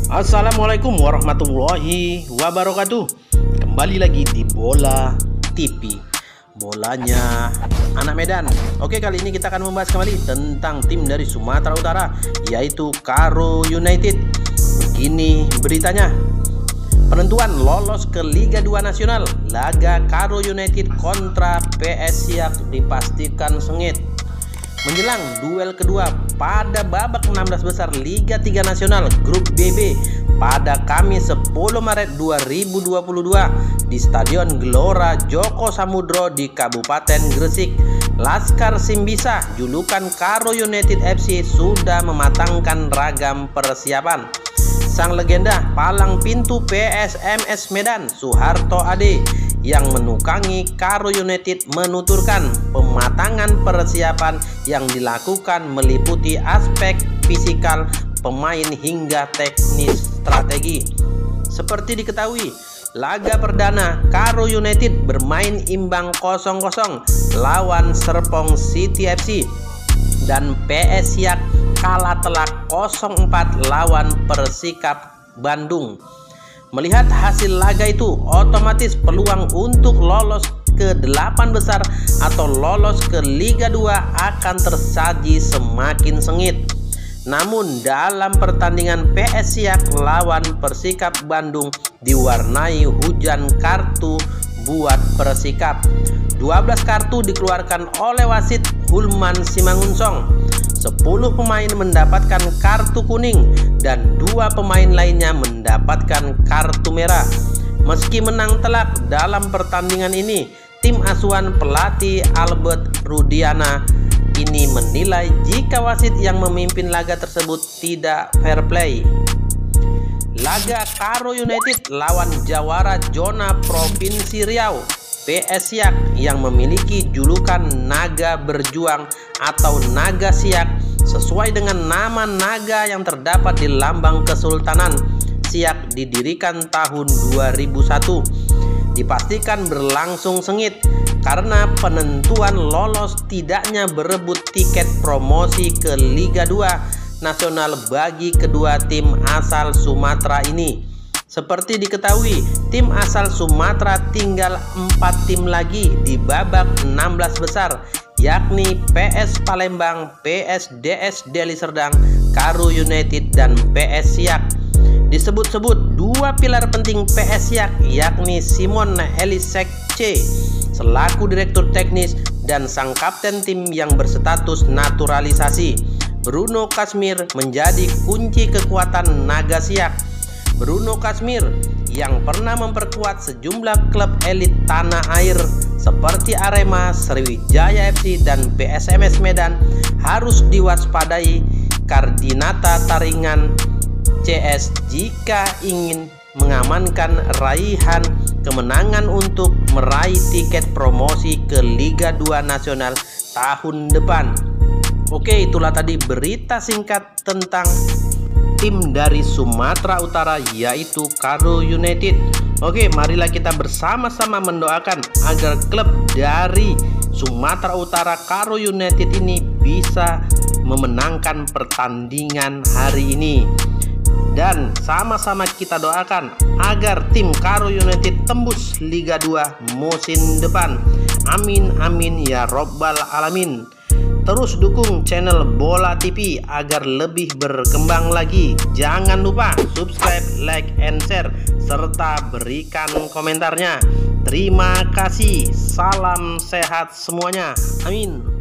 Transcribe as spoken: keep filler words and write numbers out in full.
Assalamualaikum warahmatullahi wabarakatuh. Kembali lagi di Bola T V, bolanya anak Medan. Oke, kali ini kita akan membahas kembali tentang tim dari Sumatera Utara, yaitu Karo United. Begini beritanya: penentuan lolos ke Liga dua Nasional, laga Karo United kontra P S Siak dipastikan sengit. Menjelang duel kedua pada babak enam belas besar Liga tiga Nasional Grup B B pada Kamis sepuluh Maret dua ribu dua puluh dua di Stadion Gelora Joko Samudro di Kabupaten Gresik, Laskar Simbisa julukan Karo United F C sudah mematangkan ragam persiapan. Sang legenda palang pintu P S M S Medan, Soeharto Ade, yang menukangi Karo United menuturkan pematangan persiapan yang dilakukan meliputi aspek fisikal pemain hingga teknis strategi. Seperti diketahui, laga perdana Karo United bermain imbang kosong kosong lawan Serpong City F C dan P S Siak kalah telak nol empat lawan Persikap Bandung. Melihat hasil laga itu, otomatis peluang untuk lolos ke delapan besar atau lolos ke Liga dua akan tersaji semakin sengit. Namun dalam pertandingan P S Siak lawan Persikap Bandung diwarnai hujan kartu buat Persikap. dua belas kartu dikeluarkan oleh wasit Hulman Simangunsong. sepuluh pemain mendapatkan kartu kuning dan dua pemain lainnya mendapatkan kartu merah. Meski menang telak dalam pertandingan ini, tim asuhan pelatih Albert Rudiana ini menilai jika wasit yang memimpin laga tersebut tidak fair play. Laga Karo United lawan jawara zona Provinsi Riau, P S Siak, yang memiliki julukan Naga Berjuang atau Naga Siak sesuai dengan nama naga yang terdapat di lambang Kesultanan Siak didirikan tahun dua ribu satu. Dipastikan berlangsung sengit karena penentuan lolos tidaknya berebut tiket promosi ke Liga dua Nasional bagi kedua tim asal Sumatera ini. Seperti diketahui, tim asal Sumatera tinggal empat tim lagi di babak enam belas besar, yakni P S Palembang, P S D S Deli Serdang, Karo United, dan P S Siak. Disebut-sebut dua pilar penting P S Siak, yakni Simon Elisekce selaku direktur teknis dan sang kapten tim yang berstatus naturalisasi. Bruno Kasmir menjadi kunci kekuatan Naga Siak. Bruno Kasmir yang pernah memperkuat sejumlah klub elit tanah air seperti Arema, Sriwijaya F C, dan P S M S Medan harus diwaspadai Kardinata Taringan C S jika ingin mengamankan raihan kemenangan untuk meraih tiket promosi ke Liga dua Nasional tahun depan. Oke, itulah tadi berita singkat tentang tim dari Sumatera Utara, yaitu Karo United. Oke, marilah kita bersama-sama mendoakan agar klub dari Sumatera Utara, Karo United, ini bisa memenangkan pertandingan hari ini. Dan sama-sama kita doakan agar tim Karo United tembus Liga dua musim depan. Amin amin ya robbal alamin. Terus dukung channel Bola T V agar lebih berkembang lagi. Jangan lupa subscribe, like, and share, serta berikan komentarnya. Terima kasih. Salam sehat semuanya. Amin.